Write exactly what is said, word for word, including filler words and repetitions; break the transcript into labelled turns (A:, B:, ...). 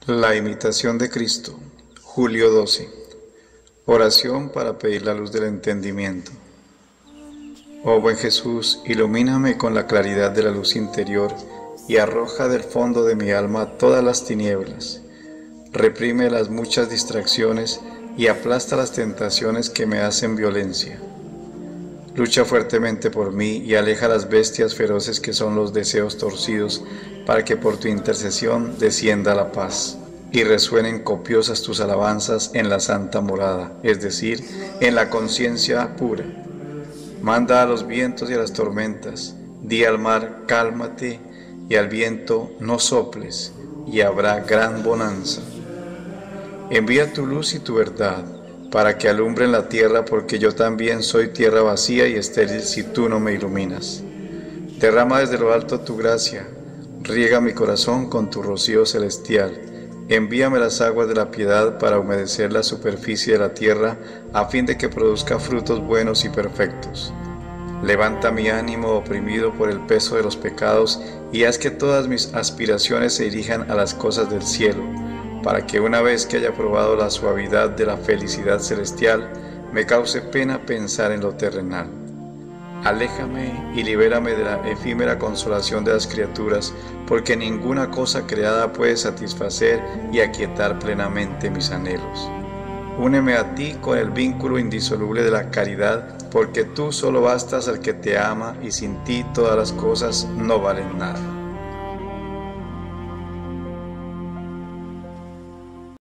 A: La imitación de Cristo, julio doce. Oración para pedir la luz del entendimiento. Oh buen Jesús, ilumíname con la claridad de la luz interior y arroja del fondo de mi alma todas las tinieblas. Reprime las muchas distracciones y aplasta las tentaciones que me hacen violencia. Lucha fuertemente por mí y aleja las bestias feroces que son los deseos torcidos, para que por tu intercesión descienda la paz y resuenen copiosas tus alabanzas en la santa morada, es decir, en la conciencia pura. Manda a los vientos y a las tormentas, di al mar, cálmate, y al viento, no soples, y habrá gran bonanza. Envía tu luz y tu verdad, para que alumbren la tierra, porque yo también soy tierra vacía y estéril si tú no me iluminas. Derrama desde lo alto tu gracia, riega mi corazón con tu rocío celestial, envíame las aguas de la piedad para humedecer la superficie de la tierra, a fin de que produzca frutos buenos y perfectos. Levanta mi ánimo oprimido por el peso de los pecados, y haz que todas mis aspiraciones se dirijan a las cosas del cielo, para que una vez que haya probado la suavidad de la felicidad celestial, me cause pena pensar en lo terrenal. Aléjame y libérame de la efímera consolación de las criaturas, porque ninguna cosa creada puede satisfacer y aquietar plenamente mis anhelos. Úneme a ti con el vínculo indisoluble de la caridad, porque tú solo bastas al que te ama y sin ti todas las cosas no valen nada.